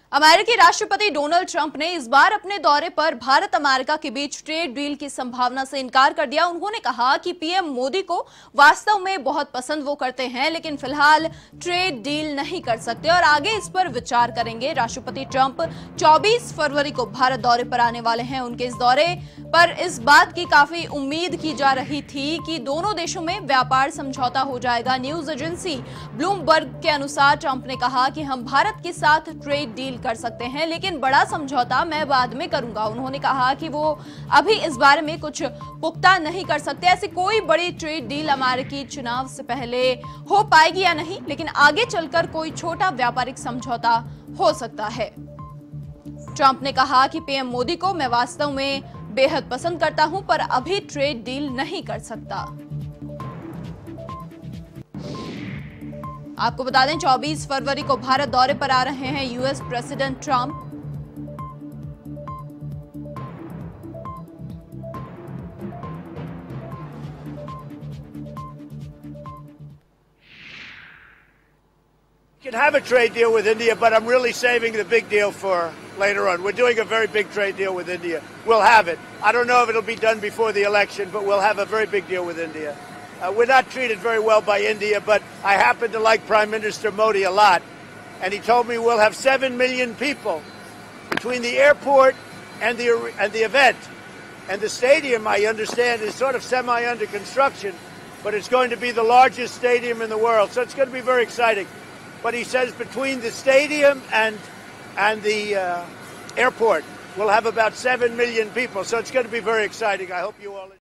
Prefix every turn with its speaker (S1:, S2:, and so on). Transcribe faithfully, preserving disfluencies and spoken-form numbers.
S1: अमेरिकी राष्ट्रपति Donald Trump ने इस बार अपने दौरे पर भारत अमेरिका के बीच ट्रेड डील की संभावना से इनकार कर दिया। उन्होंने कहा कि पीएम मोदी को वास्तव में बहुत पसंद वो करते हैं, लेकिन फिलहाल ट्रेड डील नहीं कर सकते और आगे इस पर विचार करेंगे। राष्ट्रपति ट्रंप चौबीस फरवरी को भारत दौरे पर आने वाले हैं। उनके इस दौरे पर इस बात की काफी उम्मीद की जा रही थी कि दोनों देशों में व्यापार समझौता हो जाएगा। न्यूज एजेंसी ब्लूमबर्ग के अनुसार ट्रंप ने कहा कि हम भारत के साथ ट्रेड डील कर सकते हैं, लेकिन बड़ा समझौता मैं बाद में करूंगा। उन्होंने कहा कि वो अभी इस बारे में कुछ पुख्ता नहीं कर सकते। ऐसी कोई बड़ी ट्रेड डील अमेरिकी चुनाव से पहले हो पाएगी या नहीं, लेकिन आगे चलकर कोई छोटा व्यापारिक समझौता हो सकता है। ट्रंप ने कहा कि पीएम मोदी को मैं वास्तव में बेहद पसंद करता हूं, पर अभी ट्रेड डील नहीं कर सकता। आपको बता दें, चौबीस फरवरी को भारत दौरे पर आ रहे हैं US president Trump.
S2: We can have a trade deal with India, but I'm really saving the big deal for later on. We're doing a very big trade deal with India. We'll have it. I don't know if it'll be done before the election, but we'll have a very big deal with India. Uh, we're not treated very well by India, but I happen to like Prime Minister Modi a lot. And he told me we'll have seven million people between the airport and the, and the event. And the stadium, I understand, is sort of semi under construction, but it's going to be the largest stadium in the world. So it's going to be very exciting. But he says between the stadium and, and the uh, airport, we'll have about seven million people. So it's going to be very exciting. I hope you all